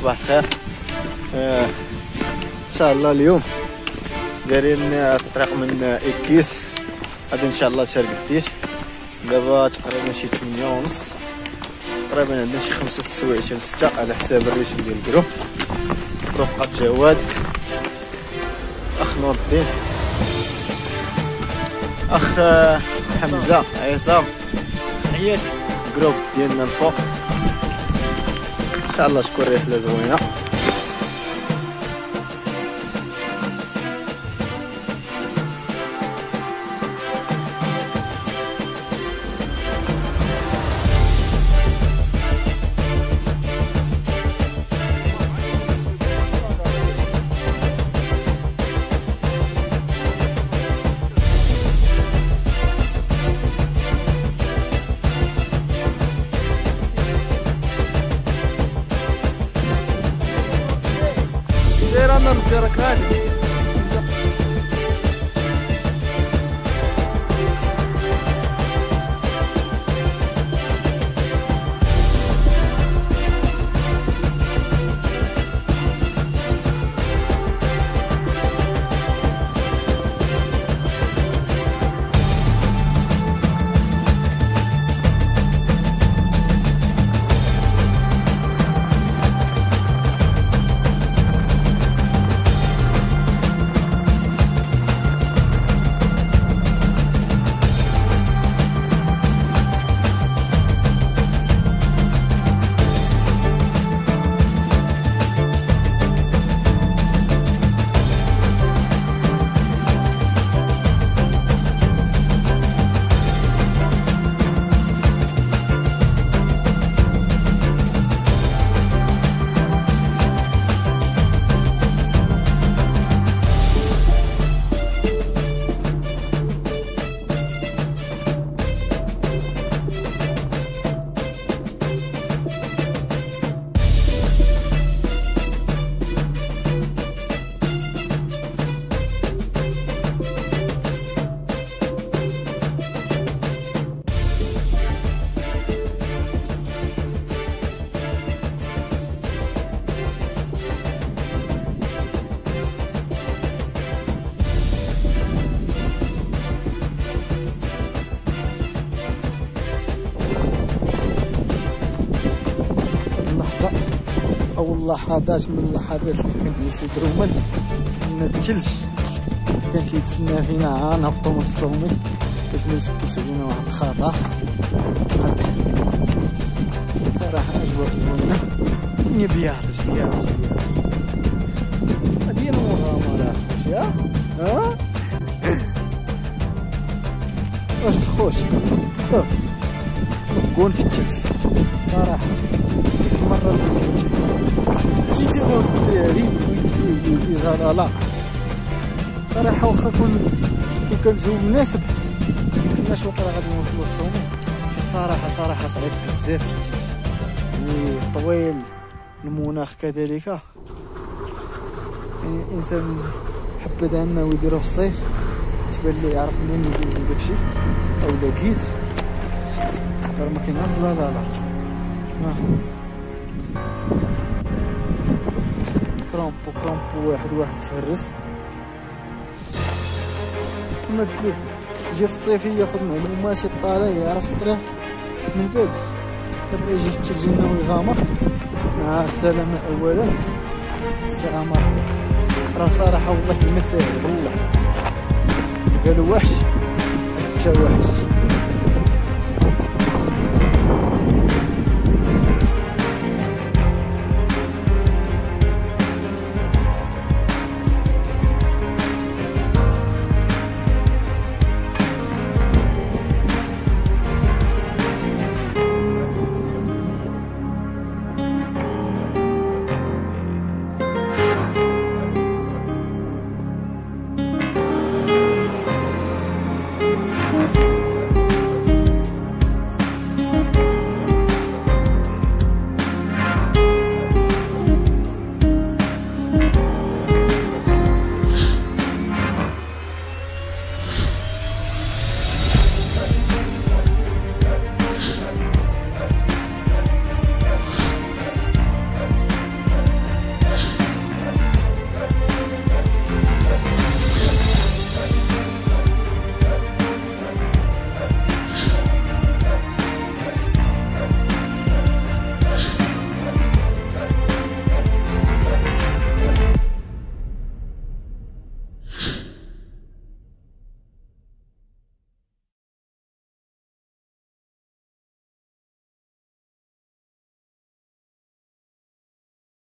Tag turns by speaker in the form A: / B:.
A: صباح الخير. ان شاء الله اليوم دايرين الطريق من إيكيس غادي ان شاء الله ترقديت. دابا تقريبا شي 8:30 تقريبا، عندنا شي 5 السوايع حتى 6 على حساب الريتم ديال الجروب. رفقة جواد، اخ نور الدين، اخ حمزه، عصام،
B: عيال
A: جروب ديالنا الفوق. ان شاء الله تكون رحله زوينه.
B: انا نديرك غادي
C: أول لحظات من اللحظات اللي كان كيجي دروما كنا الثلج كان كيتسنى فينا عا نهبطو من الصومي باش ما يشكلش علينا واحد الخطر. صراحة أجواء زوينة. ني بيعرس هادي المغامرة خوتي. ها واش خوش شوف مكون في الثلج صراحة. مرة اللي جيتي غير الدراري ويزهر صراحة واخا كون كان الجو مناسب مكناش واقيلا غادي نوصلو للصومي، حيت صراحة صعيب بزاف يعني طويل المناخ كذلك. يعني الانسان حبذ انه يديرو في الصيف تبان ليه يعرف منين يدوز داكشي اولا كيد راه ما كايناش. لا كرامبو واحد تهرس. كما قلت لك يجي في الصيف ياخذ معلومات يطالع يعرف الطريق من بعد دابا يجي في الثلج انه يغامر. السلامة اولا، السلامة مرحبا. راه صراحة والله ما ساهل والله، قالوا وحش حتى وحش.